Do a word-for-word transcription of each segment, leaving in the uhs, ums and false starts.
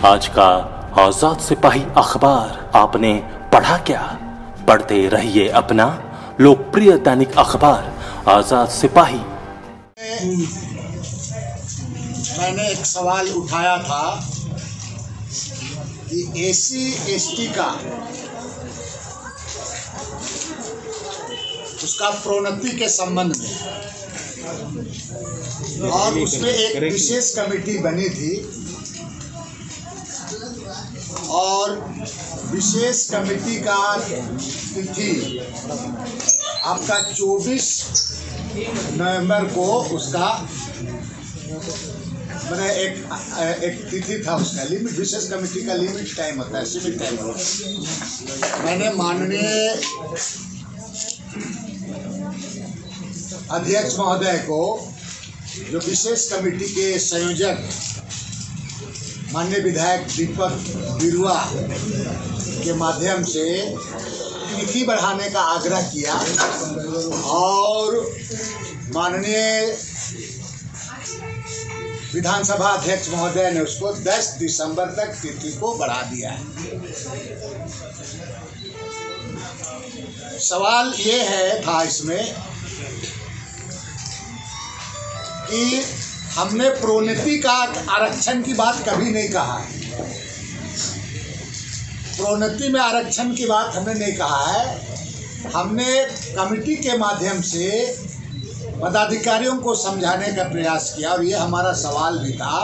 आज का आजाद सिपाही अखबार आपने पढ़ा क्या? पढ़ते रहिए अपना लोकप्रिय दैनिक अखबार आजाद सिपाही। मैंने एक सवाल उठाया था कि एसी एसटी का उसका प्रोन्नति के संबंध में, और उसमें एक विशेष कमेटी बनी थी और विशेश कमेटी का तिथि आपका चौबीस नवंबर को उसका मैंने एक एक तिथि था, उसका लिमिट, विशेष कमेटी का लिमिट टाइम होता है, सीमित टाइम होता है। मैंने माननीय अध्यक्ष महोदय को, जो विशेष कमेटी के संयोजक माननीय विधायक दीपक बिरुआ के माध्यम से तिथि बढ़ाने का आग्रह किया और माननीय विधानसभा अध्यक्ष महोदय ने उसको दस दिसंबर तक तिथि को बढ़ा दिया है। सवाल ये है था इसमें कि हमने प्रोन्नति का आरक्षण की बात कभी नहीं कहा है। प्रोन्नति में आरक्षण की बात हमने नहीं कहा है। हमने कमेटी के माध्यम से पदाधिकारियों को समझाने का प्रयास किया और ये हमारा सवाल भी था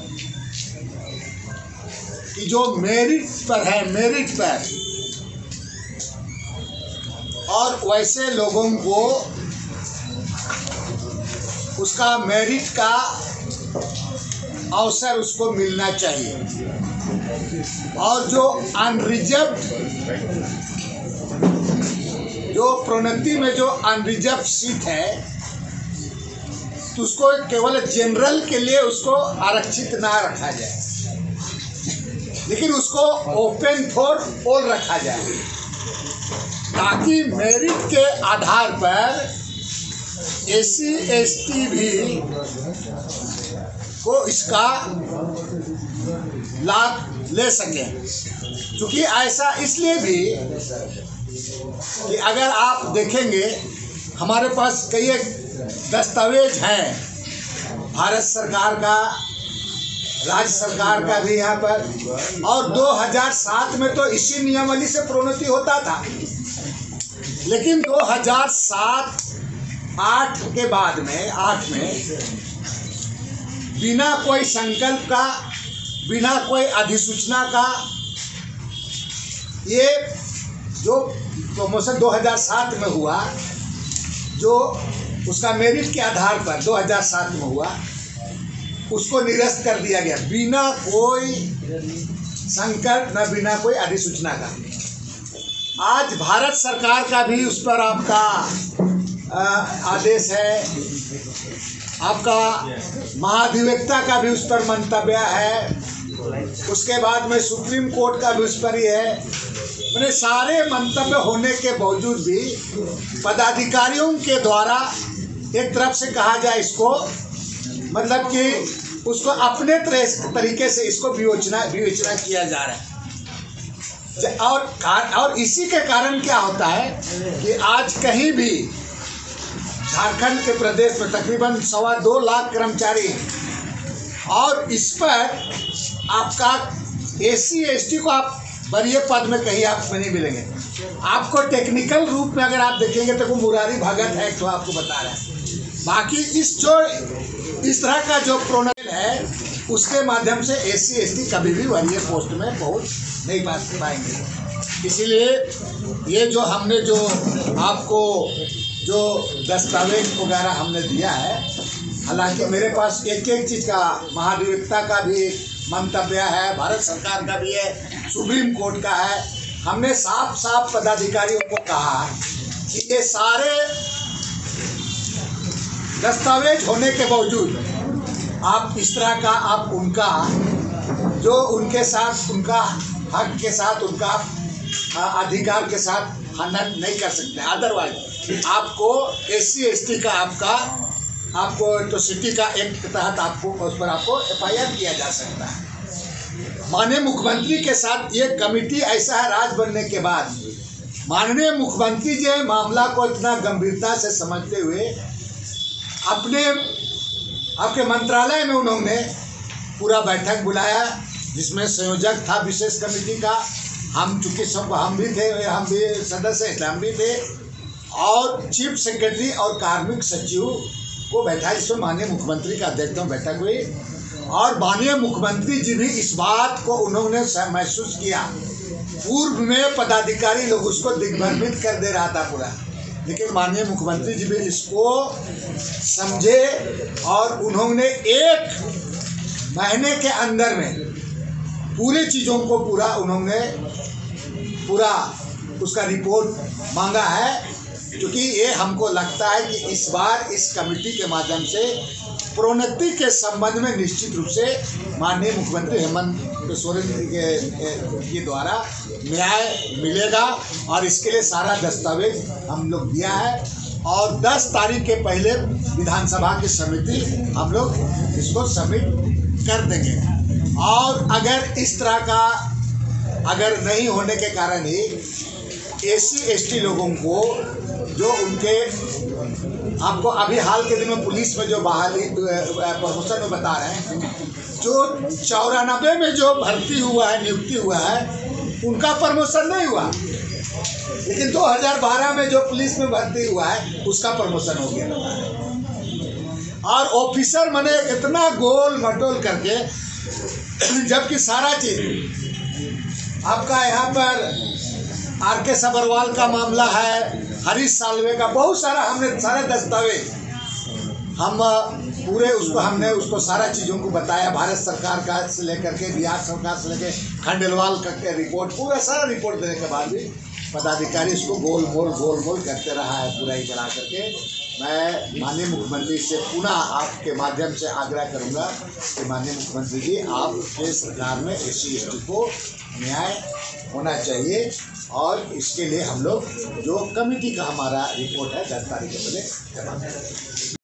कि जो मेरिट पर है, मेरिट पर और वैसे लोगों को उसका मेरिट का अवसर उसको मिलना चाहिए, और जो अनरिजर्व, जो प्रोन्नति में जो अनरिजर्व सीट है तो उसको केवल जनरल के लिए उसको आरक्षित ना रखा जाए, लेकिन उसको ओपन फॉर ऑल रखा जाए, ताकि मेरिट के आधार पर एसी एसटी भी को इसका लाभ ले सकें। क्योंकि ऐसा इसलिए भी कि अगर आप देखेंगे हमारे पास कई एक दस्तावेज हैं, भारत सरकार का, राज्य सरकार का भी यहाँ पर, और दो हज़ार सात में तो इसी नियमावली से प्रोन्नति होता था, लेकिन दो हज़ार सात आठ के बाद में आठ में बिना कोई संकल्प का, बिना कोई अधिसूचना का, ये जो प्रमोशन दो हज़ार सात में हुआ, जो उसका मेरिट के आधार पर दो हज़ार सात में हुआ, उसको निरस्त कर दिया गया बिना कोई संकल्प, न बिना कोई अधिसूचना का। आज भारत सरकार का भी उस पर आपका आदेश है, आपका महाधिवक्ता का भी उस पर मंतव्य है, उसके बाद में सुप्रीम कोर्ट का भी उस पर ही है। मैंने सारे मंतव्य होने के बावजूद भी पदाधिकारियों के द्वारा एक तरफ से कहा जाए इसको, मतलब कि उसको अपने तरीके से इसको विवेचना विवेचना किया जा रहा है। और और इसी के कारण क्या होता है कि आज कहीं भी झारखंड के प्रदेश में तकरीबन सवा दो लाख कर्मचारी हैं, और इस पर आपका एसी एसटी को आप वरीय पद में कहीं आपको नहीं मिलेंगे। आपको टेक्निकल रूप में अगर आप देखेंगे तो मुरारी भगत एक्ट तो आपको बता रहा है। बाकी इस जो इस तरह का जो प्रोन्नति है उसके माध्यम से एसी एसटी कभी भी वरीय पोस्ट में पहुंच नहीं पा पाएंगे। इसीलिए ये जो हमने जो आपको जो दस्तावेज वगैरह हमने दिया है, हालांकि मेरे पास एक एक चीज़ का, महाधिवक्ता का भी मंतव्य है, भारत सरकार का भी है, सुप्रीम कोर्ट का है। हमने साफ साफ पदाधिकारियों को कहा कि ये सारे दस्तावेज होने के बावजूद आप इस तरह का आप उनका जो उनके साथ उनका हक के साथ उनका अधिकार के साथ हनन नहीं कर सकते। अदरवाइज आपको एससी एसटी का आपका आपको एट्रोसिटी का एक्ट के तहत आपको उस पर आपको एफ आई आर किया जा सकता है। माननीय मुख्यमंत्री के साथ ये कमेटी ऐसा है, राज बनने के बाद माननीय मुख्यमंत्री जी मामला को इतना गंभीरता से समझते हुए अपने आपके मंत्रालय में उन्होंने पूरा बैठक बुलाया, जिसमें संयोजक था विशेष कमेटी का, हम चूँकि सब हम भी थे, हम भी सदस्य हैं, हम भी थे, और चीफ सेक्रेटरी और कार्मिक सचिव को बैठा, जिसमें माननीय मुख्यमंत्री का अध्यक्षता में बैठक हुई। और माननीय मुख्यमंत्री जी भी इस बात को उन्होंने महसूस किया। पूर्व में पदाधिकारी लोग उसको दिग्भ्रमित कर दे रहा था पूरा, लेकिन माननीय मुख्यमंत्री जी भी इसको समझे और उन्होंने एक महीने के अंदर में पूरे चीज़ों को पूरा उन्होंने पूरा उसका रिपोर्ट मांगा है। क्योंकि ये हमको लगता है कि इस बार इस कमेटी के माध्यम से प्रोन्नति के संबंध में निश्चित रूप से माननीय मुख्यमंत्री हेमंत सोरेन के द्वारा न्याय मिलेगा, और इसके लिए सारा दस्तावेज हम लोग दिया है। और दस तारीख के पहले विधानसभा की समिति हम लोग इसको सबमिट कर देंगे। और अगर इस तरह का अगर नहीं होने के कारण ही एसी एसटी लोगों को जो उनके आपको अभी हाल के दिनों में पुलिस में जो बहाली प्रमोशन में बता रहे हैं, जो चौरानबे में जो भर्ती हुआ है, नियुक्ति हुआ है, उनका प्रमोशन नहीं हुआ, लेकिन दो हज़ार बारह में जो पुलिस में भर्ती हुआ है उसका प्रमोशन हो गया। और ऑफिसर मने इतना गोल मटोल करके, जबकि सारा चीज आपका यहाँ पर आर के सबरवाल का मामला है, हरीश साल्वे का, बहुत सारा हमने सारे दस्तावेज हम पूरे उसको हमने उसको सारा चीज़ों को बताया। भारत सरकार का से लेकर के बिहार सरकार से लेकर खंडेलवाल का रिपोर्ट, पूरा सारा रिपोर्ट देने के बाद भी पदाधिकारी इसको गोल मोल गोल मोल करते रहा है पूरा ही करा करके। मैं माननीय मुख्यमंत्री से पुनः आपके माध्यम से आग्रह करूंगा कि माननीय मुख्यमंत्री जी, आपके सरकार में एससी एसटी को न्याय होना चाहिए, और इसके लिए हम लोग जो कमेटी का हमारा रिपोर्ट है दस तारीख के पहले जमा करेंगे।